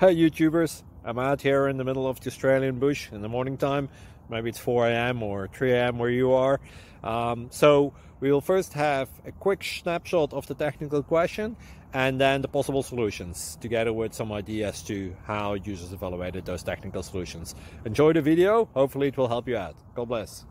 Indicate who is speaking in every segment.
Speaker 1: Hey YouTubers, I'm out here in the middle of the Australian bush in the morning time. Maybe it's 4 a.m. or 3 a.m. where you are. So we'll first have a quick snapshot of the technical question and then the possible solutions, together with some ideas to how users evaluated those technical solutions. Enjoy the video, hopefully it will help you out. God bless.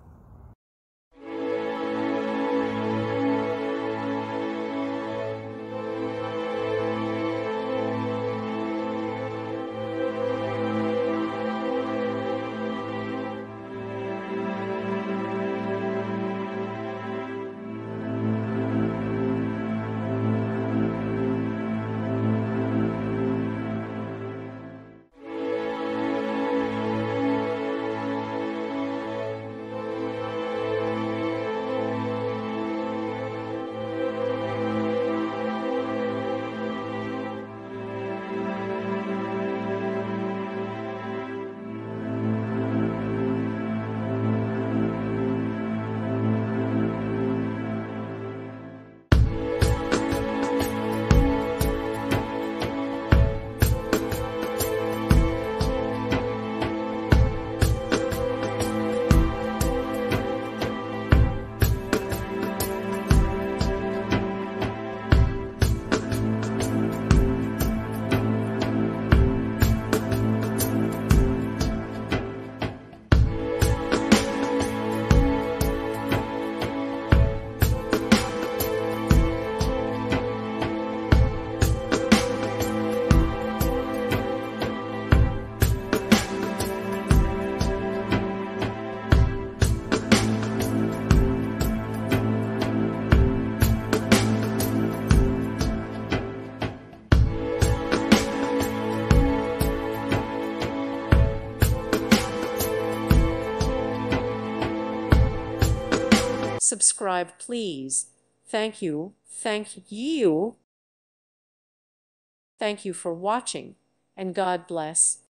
Speaker 2: Subscribe, please. Thank you. Thank you. Thank you for watching, and God bless.